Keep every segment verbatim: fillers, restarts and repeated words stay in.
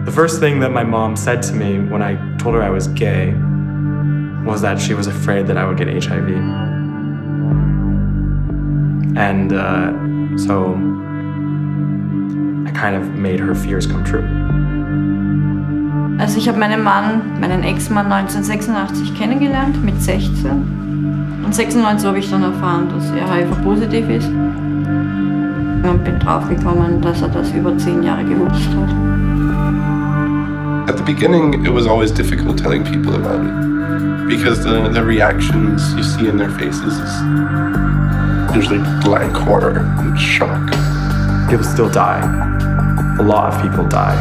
The first thing that my mom said to me when I told her I was gay was that she was afraid that I would get H I V. And uh, so I kind of made her fears come true. Also ich habe meinen Mann, meinen Ex-Mann neunzehnhundertsechsundachtzig kennengelernt, mit sechzehn. Und sechsundneunzig habe ich dann erfahren, dass er H I V-positiv ist. Und bin draufgekommen, dass er das über zehn Jahre gewusst hat. At the beginning, it was always difficult telling people about it. Because the, the reactions you see in their faces is usually blank horror and shock. People still die. A lot of people die.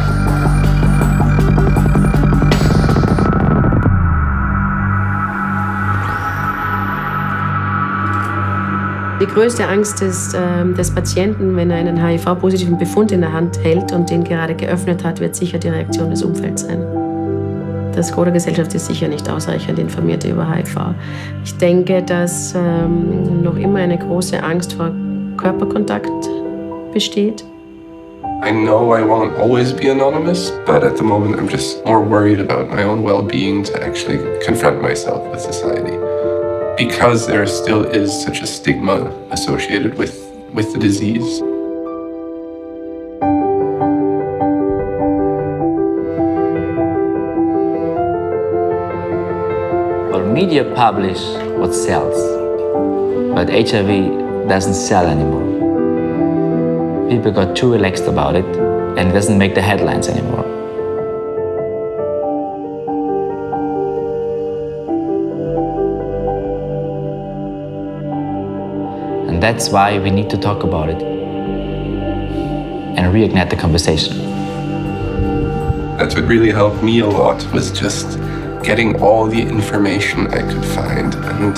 Die größte Angst des, äh, des Patienten, wenn er einen H I V-positiven Befund in der Hand hält und den gerade geöffnet hat, wird sicher die Reaktion des Umfelds sein. Das Gros der Gesellschaft ist sicher nicht ausreichend informiert über H I V. Ich denke, dass ähm, noch immer eine große Angst vor Körperkontakt besteht. I know I won't always be anonymous, but at the moment I'm just more worried about my own well-being to actually confront myself with society. Because there still is such a stigma associated with, with the disease. Well, media publish what sells, but H I V doesn't sell anymore. People got too relaxed about it, and it doesn't make the headlines anymore. And that's why we need to talk about it and reignite the conversation. That's what really helped me a lot, was just getting all the information I could find and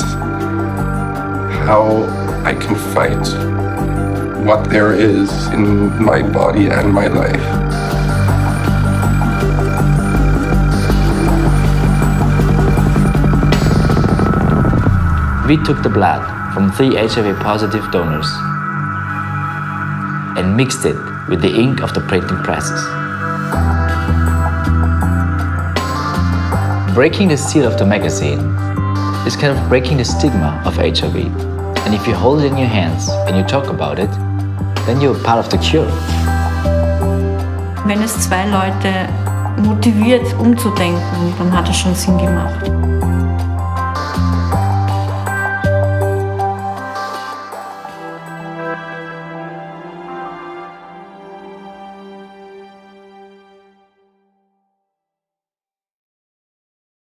how I can fight what there is in my body and my life. We took the blood from three H I V-positive donors and mixed it with the ink of the printing presses. Breaking the seal of the magazine is kind of breaking the stigma of H I V. And if you hold it in your hands and you talk about it, then you're part of the cure. Wenn es zwei Leute motiviert, umzudenken, dann hat es schon Sinn gemacht.